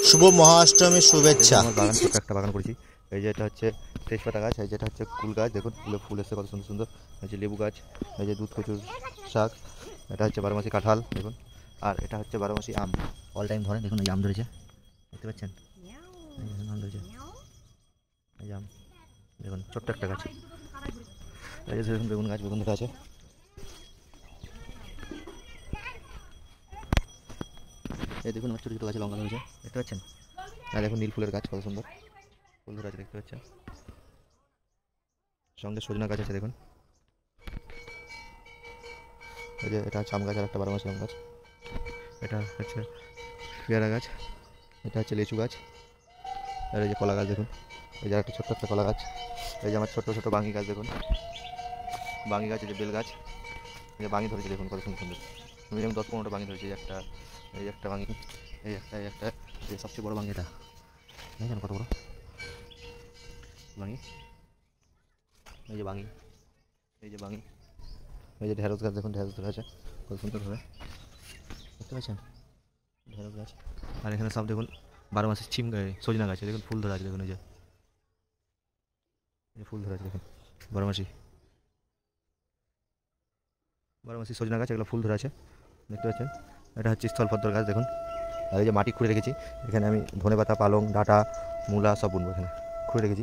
শুভ মহাষ্টমীর শুভেচ্ছা। বাগান ছোট্ট একটা বাগান করেছি। এই যে এটা হচ্ছে তেজপাতা গাছ, এই যেটা হচ্ছে কুল গাছ, দেখুন ফুল এসছে কত সুন্দর সুন্দর। এই যে লেবু গাছ, এই যে দুধ কচুর শাক, এটা হচ্ছে বারোমাসি কাঁঠাল দেখুন, আর এটা হচ্ছে বারোমাসি আম, অল টাইম ধরে দেখুন। এই আম ধরেছে, দেখতে পাচ্ছেন, আম ধরেছে, এই আম দেখুন, ছোট্ট একটা গাছ। এই যে দেখুন বেগুন গাছ, বেগুন ধরে আছে। এই দেখুন আমার ছোটো ছোটো গাছে লঙ্কা ধরেছে, দেখতে পাচ্ছেন। আর দেখুন নীল ফুলের গাছ কত সুন্দর ফুল ধরে আছে, দেখতে পাচ্ছেন। সঙ্গে সজনা গাছ আছে দেখুন। এই যে এটা হচ্ছে আম গাছ, আর একটা বারোমাসি আম গাছ। এটা হচ্ছে পেয়ারা গাছ, এটা হচ্ছে লিচু গাছ, আর এই যে কলা গাছ দেখুন। এই যে একটা ছোট্ট একটা কলা গাছ। এই যে আমার ছোটো ছোটো বাঙি গাছ দেখুন, বাঙি গাছ, এই যে বেল গাছ, এই যে বাঙি ধরেছে দেখুন কত সুন্দর সুন্দর। মিনিমাম 10-15টা বাঙি ধরেছে। এই একটা বাঙি, এই একটা এই সবচেয়ে বড় বাঙি এটা, দেখেন কত বড় বাঙি। এই যে বাঙি, এই যে বাঙি, এই যে ঢেঁড়স গাছ দেখুন, ঢেঁড়স ধরে আছে কত সুন্দর ধরে, দেখতে পাচ্ছেন ঢেঁড়স গাছ। আর এখানে সব দেখুন বারোমাসি সজনা গাছে দেখুন ফুল ধরে আছে দেখুন। এই যে ফুল ধরে আছে দেখুন, বারোমাসি বারোমাসি সজনা গাছ, এগুলো ফুল ধরে আছে, দেখতে পাচ্ছেন। এটা হচ্ছে স্থলপদ্মর গাছ দেখুন। আর এই যে মাটি খুঁড়ে রেখেছি, এখানে আমি ধনেপাতা, পালং, ডাঁটা, মূলা সব বুনবো, এখানে খুঁড়ে রেখেছি।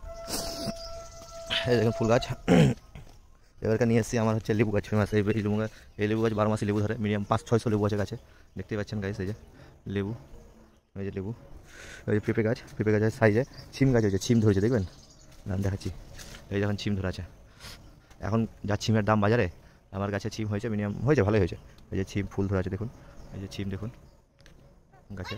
এই দেখুন ফুল গাছ। এবারকার নিয়ে এসেছি আমার হচ্ছে লেবু গাছ, ফেমাস এই লেবু গাছ। এই লেবু গাছ বারোমাসি লেবু ধরে, মিনিমাম 500-600 লেবু আছে গাছে, দেখতে পাচ্ছেন গাছ। এই যে লেবু, এই যে লেবু, এই যে পেঁপে গাছ, পেঁপে গাছের সাইজে ছিম গাছ হয়েছে, ছিম ধরেছে দেখবেন, নাম দেখাচ্ছি। এই যখন ছিম ধরে আছে, এখন যা ছিমের দাম বাজারে, আমার গাছে ছিম হয়েছে, মিনিমাম হয়েছে, ভালোই হয়েছে। এই যে ছিম ফুল ধরে আছে দেখুন, এই যে ছিম দেখুন গাছে,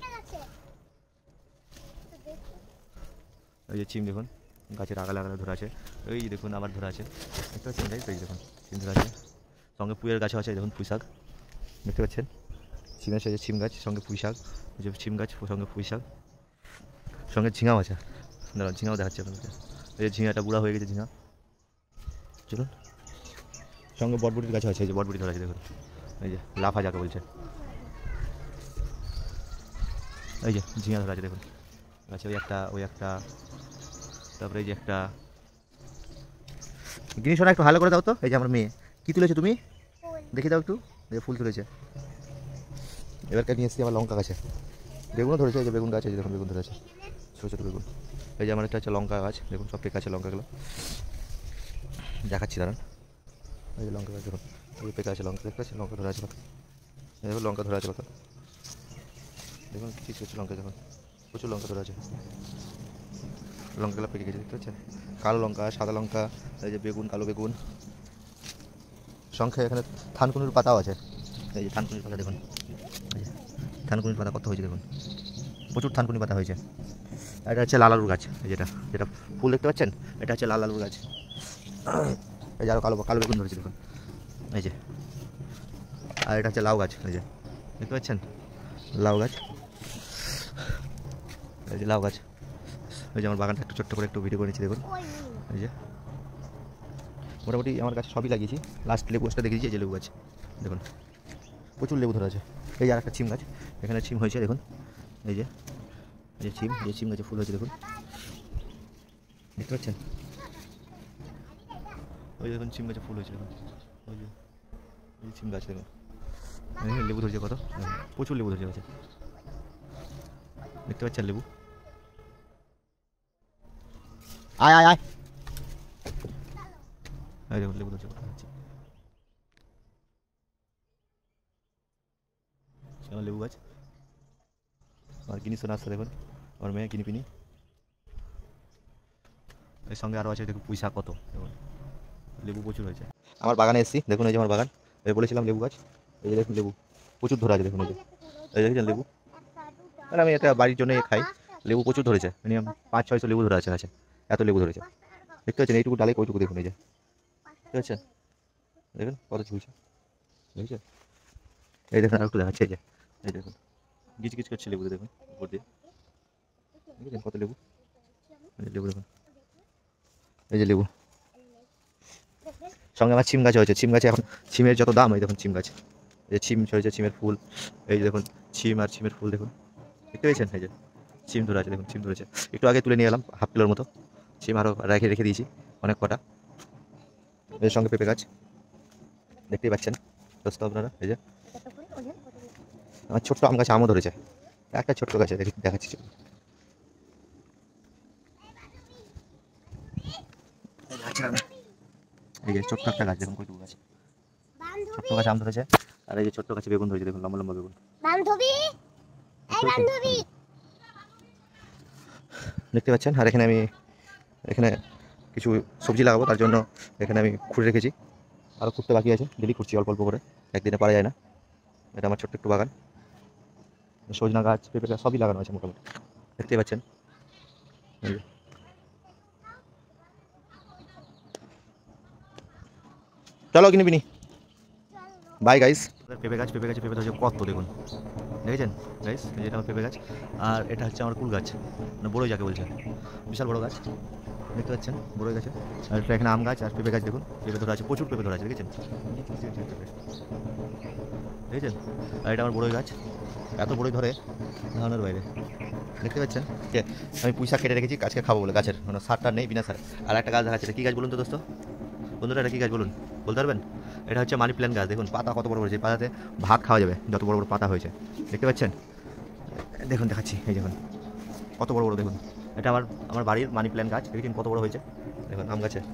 এই যে ছিম দেখুন গাছের আগালে আগালে ধরে আছে। এই দেখুন আবার ধরে আছে, দেখতে পাচ্ছেন গাছ, এই দেখুন ছিম ধরে আছে। সঙ্গে পুঁয়ের গাছও আছে দেখুন, পুঁই শাক দেখতে পাচ্ছেন। ছিম আছে, ছিম গাছ সঙ্গে পুঁই শাক, এই যে ছিম গাছ সঙ্গে পুঁই শাক, সঙ্গে ঝিঙাও আছে, দাঁড়ান ঝিঙাও দেখাচ্ছে আপনাদের। এই যে ঝিঙাটা বুড়া হয়ে গেছে ঝিঙা, চলুন। সঙ্গে বটবটির গাছ আছে, এই যে বটবটি ধরা আছে দেখুন, এই যে লাফা যাকে বলছে, এই যে ঝিঙা ধরা আছে দেখুন গাছে, ওই একটা, তারপরে এই যে একটা জিনিস একটু ভালো করে দাও তো। এই যে আমার মেয়ে কী তুলেছে তুমি, দেখি দাও একটু, এই যে ফুল তুলেছে। এবারকার নিয়ে এসেছি আমার লঙ্কা গাছে, বেগুনও ধরেছে, এই যে বেগুন গাছ, এই যে দেখুন বেগুন ধরেছে, ছোটো ছোটো বেগুন। এই যে আমার একটা হচ্ছে লঙ্কা গাছ দেখুন, সব পেকে আছে লঙ্কাগুলো, দেখাচ্ছি দাঁড়ান। এই যে লঙ্কা গাছ দেখুন, এই যে পেকে আছে লঙ্কা, দেখতে পাচ্ছি লঙ্কা ধরে আছে কত, দেখুন লঙ্কা ধরে আছে কত, দেখুন কিছু কিছু লঙ্কা দেখুন, প্রচুর লঙ্কা ধরে আছে, লঙ্কাগুলো পেকে গেছে দেখতে পাচ্ছেন। কালো লঙ্কা, সাদা লঙ্কা, এই যে বেগুন, কালো বেগুন, সংখ্যায় এখানে থানকুনির পাতাও আছে। এই যে থানকুনির পাতা দেখুন, এই যে থানকুনির পাতা কত হয়েছে দেখুন, প্রচুর থানকুনি পাতা হয়েছে। এটা হচ্ছে লাল আলুর গাছ, এই যেটা যেটা ফুল দেখতে পাচ্ছেন, এটা হচ্ছে লাল আলুর গাছ। এই যে আরও কালো কালো বেগুন ধরেছে দেখুন, এই যে। আর এটা হচ্ছে লাউ গাছ, এই যে দেখতে পাচ্ছেন লাউ গাছ, এই যে লাউ গাছ। এই যে আমার বাগানটা একটু ছোট্ট করে একটু ভিডিও করেছি দেখুন। এই যে মোটামুটি আমার গাছ সবই লাগিয়েছি, লাস্ট লেবু গাছটা দেখিয়েছি, এই যে লেবু গাছ দেখুন, প্রচুর লেবু ধরা আছে। এই যে আর একটা ছিম গাছ, এখানে ছিম হয়েছে দেখুন, এই যে ছিম, এই ছিম গাছে ফুল হয়েছে দেখুন, দেখতে পাচ্ছেন। ওই দেখুন ছিম গাছে ফুল হয়েছে দেখুন, ওই যে ছিম গাছ দেখুন, লেবু ধরেছে কত, প্রচুর লেবু ধরেছে গাছে, দেখতে পাচ্ছেন লেবু। আয় আয় আয়, এই দেখুন লেবু ধরেছে কত, আমার লেবু গাছ। আর কিনি শোনা আসছে দেখুন, আমার মেয়ে কিনি পিনি। এর সঙ্গে আরও আছে দেখুন পুঁই শাক কত, দেখুন লেবু প্রচুর হয়েছে। আমার বাগানে এসেছি দেখুন, এই যে আমার বাগান, এই বলেছিলাম লেবু গাছ, এই যে দেখুন লেবু প্রচুর ধরে আছে দেখুন, এই যে দেখেছেন লেবু, মানে আমি এটা বাড়ির জন্য খাই। লেবু প্রচুর ধরেছে, মিনিমাম 500-600 লেবু ধরে আছে গাছে, এত লেবু ধরেছে, দেখতে পাচ্ছেন। এইটুকু ডালে ওইটুকু দেখুন, এই যে ঠিক আছে, দেখুন কত ঝুলছে, বুঝছে। এই দেখুন আর একটু দেখাচ্ছে, এই যে এই দেখুন গিচ গিচ করছে লেবু দেখুন উপর দিয়ে, দেখেছেন কত লেবু, লেবু দেখুন, এই যে লেবু। সঙ্গে আমার ছিম গাছ হয়েছে, ছিম গাছে এখন ছিমের যত দাম, এই দেখুন ছিম গাছ, এই যে ছিম হয়েছে, ছিমের ফুল, এই যে দেখুন ছিম আর ছিমের ফুল দেখুন, দেখতে পেয়েছেন? এই যে সিম ধরে আছে, দেখুন সিম ধরেছে। একটু আগে তুলে নিয়ে এলাম হাফ কিলোর মতো সিম, আরও রেখে রেখে দিয়েছি অনেক কটা। এর সঙ্গে পেঁপে গাছ দেখতেই পাচ্ছেন দোস্ত আপনারা। এই যে আমার ছোট্ট আম গাছে আমও ধরেছে, একটা ছোট্ট গাছে দেখাচ্ছি। এই যে ছোট্ট একটা গাছ, দেখুন কইটুকু গাছ, ছোট্ট গাছে আম ধরেছে। আর এই যে ছোট্ট গাছে বেগুন ধরেছে, দেখুন লম্বা লম্বা বেগুন। দেখতে পাচ্ছেন। আর এখানে আমি কিছু সবজি লাগাবো, তার জন্য এখানে আমি খুঁড়ে রেখেছি। আরও খুঁড়তে বাকি আছে, ডেলি খুঁড়ছি অল্প অল্প করে, একদিনে পারা যায় না। এটা আমার ছোট্ট একটু বাগান, সজনা গাছ পেঁপে গাছ সবই লাগানো আছে মোটামুটি, দেখতেই পাচ্ছেন। চলো কিনে বিনি, বাই গাইস। পেঁপে গাছে পেঁপে ধরেছে কত, দেখুন দেখেছেন গাইস? এই যেটা আমার পেঁপে গাছ, আর এটা হচ্ছে আমার কুল গাছ, মানে বড়ই যাকে বলছে, বিশাল বড় গাছ দেখতে পাচ্ছেন, বড়ই গাছে। আর এটা এখানে আম গাছ আর পেঁপে গাছ, দেখুন পেঁপে ধরে আছে, প্রচুর পেঁপে ধরে আছে, দেখেছেন? দেখেছেন? আর এটা আমার বড়ই গাছ, এত বড়ই ধরে ধারণার বাইরে, দেখতে পাচ্ছেন? আমি পুঁই শাক কেটে রেখেছি গাছকে খাবো বলে, গাছের মানে সারটা নেই, বিনা সার। আর একটা গাছ দেখাচ্ছে, এটা কী গাছ বলুন তো দোস্ত? বন্ধুরা এটা কী গাছ বলুন, বলতে পারবেন? এটা হচ্ছে মানি প্ল্যান্ট গাছ, দেখুন পাতা কত বড় হয়েছে, পাতাতে ভাত খাওয়া যাবে, যত বড় বড় পাতা হয়েছে, দেখতে পাচ্ছেন? দেখুন দেখাচ্ছি, এই দেখুন কত বড় বড়, দেখুন এটা আমার বাড়ির মানি প্ল্যান্ট গাছ, দেখেছেন কত বড় হয়েছে? দেখুন আম গাছে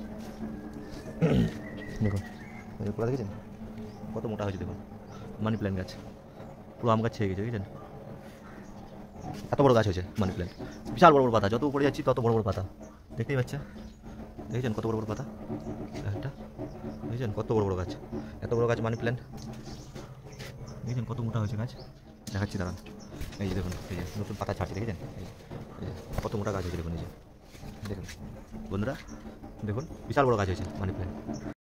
দেখুন পুরো দেখেছেন কত মোটা হয়েছে, দেখুন মানি প্ল্যান্ট গাছ পুরো আম গাছ ছেয়ে গেছে, দেখেছেন? এত বড় গাছ হয়েছে মানি প্ল্যান্ট, বিশাল বড় বড় পাতা, যত উপরে যাচ্ছি তত বড় বড় পাতা, দেখতেই পাচ্ছেন? দেখেছেন কত বড় বড় পাতা একটা, দেখেছেন কত বড় বড় গাছ, এত বড় গাছ মানি প্ল্যান্ট, দেখেছেন কত মোটা হয়েছে গাছ? দেখাচ্ছি দাঁড়ান, এই যে দেখুন, এই যে নতুন পাতা ছাড়ছে, দেখেছেন? এই যে কত মোটা গাছ হয়েছে, দেখুন এই যে দেখুন বন্ধুরা, দেখুন বিশাল বড় গাছ হয়েছে মানি প্ল্যান্ট।